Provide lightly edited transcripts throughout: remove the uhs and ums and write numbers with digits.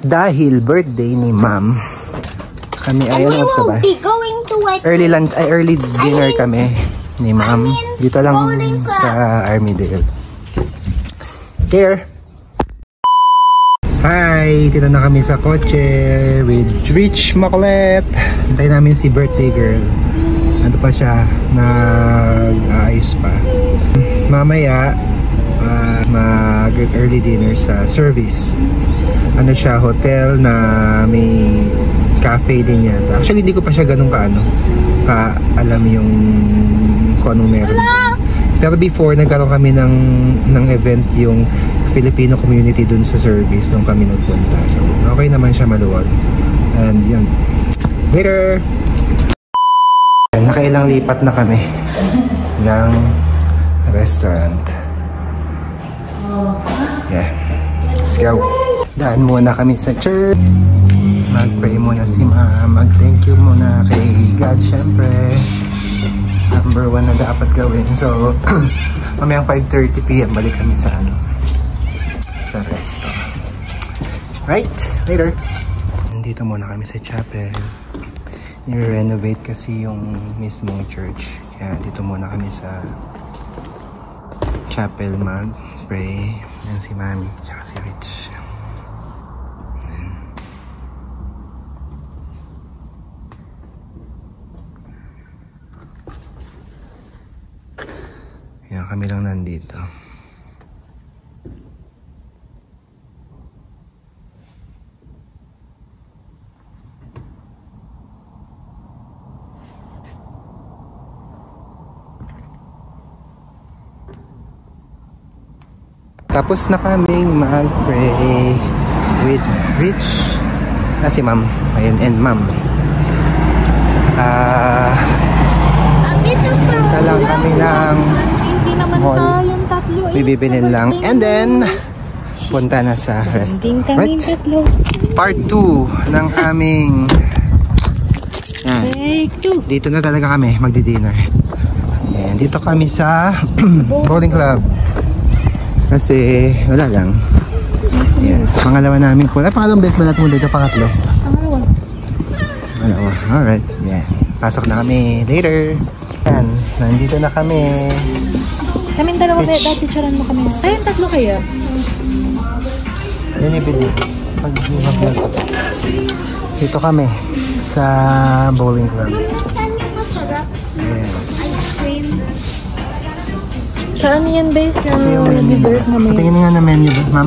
dahil birthday ni ma'am, kami ay ano ba? Early lunch, ay early dinner kami ni ma'am. Dito lang sa Armidale. Here. Hi! Dito na kami sa kotse with Rich Macolet. Hintay namin si birthday girl. Ano pa siya? Nag-ayos pa. Mamaya, mag-early dinner sa service. Ano siya? Hotel na may cafe din yata. Actually, hindi ko pa siya ganun alam yung kung anong meron. Pero before, nagkaroon kami ng event yung Filipino community dun sa service nung kami nagpunta. So, okay naman siya, maluwag. And yun. Later! Nakailang lipat na kami ng restaurant. Yeah. Let's go. Daan muna kami sa church. Mag-pray muna si ma'am. Mag-thank you muna kay God, syempre. Number 1 na dapat gawin. So, mamayang 5:30 PM balik kami sa sa resto. Right, later. Nandito muna kami sa chapel. I-renovate kasi yung mismong church. Kaya dito muna kami sa chapel mag-pray. Yan si Mami, tsaka si Rich. Yan, kami lang nandito. Tapos na kaming mag-pray with Rich. Si ma'am. Ayun, and ma'am. Punta lang kami ng mall. Bibibilin lang. And then, punta na sa restaurant. Right? Part 2 ng aming dito na talaga kami magdi-dinner. Ayan, dito kami sa bowling club. Kasi wala lang. Ayan, pangalawa namin po. Pangalawang beses ba natin muna dito? Pangatlo? Pangalawa. Alright. Ayan. Pasok na kami. Later. Ayan. Nandito na kami. Kaming dalawa ba? Dati charan mo kami. Ayun, tatlo kaya? Ayan yung video. Dito kami sa bowling club. Ayan. Saan yan, base? Yung dessert na menu. Patingin nga na menu, ma'am.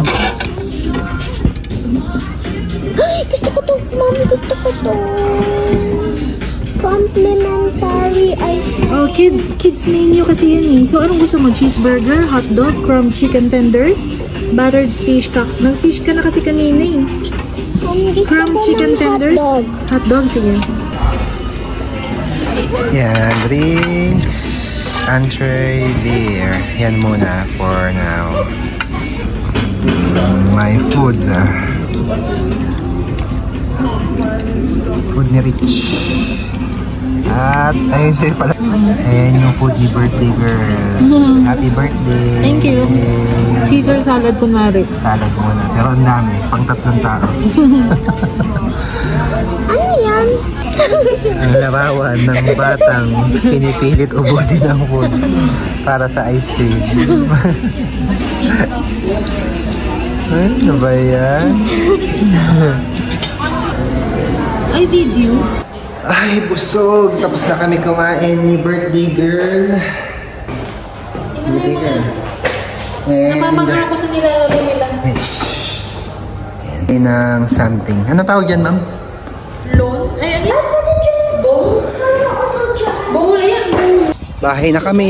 Ay, gusto ko to. Ma'am, gusto ko to. Complimentary ice cream. Oh, kids menu kasi yun eh. So, anong gusto mo? Cheeseburger, hotdog, crumb chicken tenders, battered fish cock. Nag-fish ka na kasi kanina eh. Crumb chicken tenders, hotdog, sige. Yan, drinks. Entree, beer. Yan muna for now. My food. Food ni Rich. At ayun sa'yo pala. Ayan yung food ni birthday girl. Happy birthday. Thank you. Caesar salad kunwari. Salad muna. Pero ang dami. Pang 3 tao. Ano yan? Ang larawan ng batang pinipilit ubusin ang food para sa ice cream. Ano ba yan? Ay, video. Ay, busog. Tapos na kami kumain ni birthday girl. Birthday girl. And napamangha ako sa nilalaro nila. Rich. Ayan. Ng something. Ano tawag yan, ma'am? Loan? Ay, ano yan? Bowl? Bowl yan, bowl. Bahay na kami.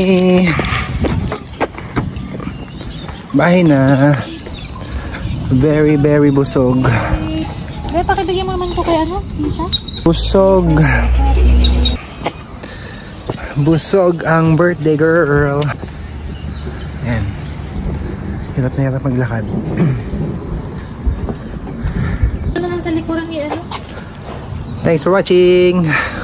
Bahay na. Very, very busog. Be, pakibigyan mo naman ko kay ano, tita? Busog. Busog ang birthday girl. Ayan. Hirap na hirap maglakad. Ano lang sa likuran ni ano? Thanks for watching.